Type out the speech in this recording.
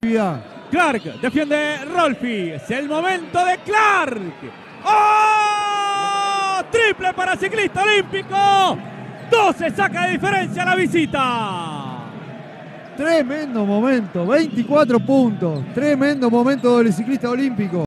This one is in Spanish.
Clark, defiende Rolfi, es el momento de Clark. ¡Oh! Triple para Ciclista Olímpico. 12 saca de diferencia la visita. Tremendo momento, 24 puntos. Tremendo momento del Ciclista Olímpico.